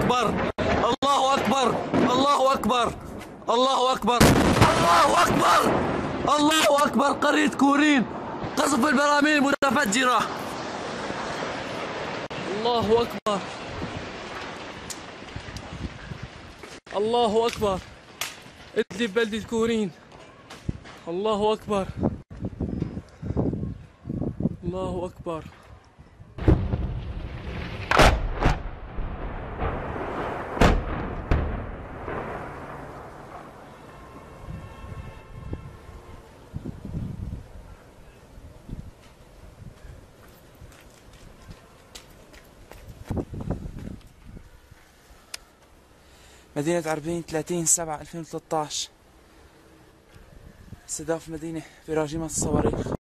أكبر، الله أكبر، الله أكبر، الله أكبر، الله أكبر، الله أكبر. قرية كورين، قصف البراميل المتفجرة. الله أكبر، الله أكبر. إدلب بلدة كورين. الله أكبر، الله أكبر. مدينة عربين 30/7/2013. استهداف مدينة براجمة الصواريخ.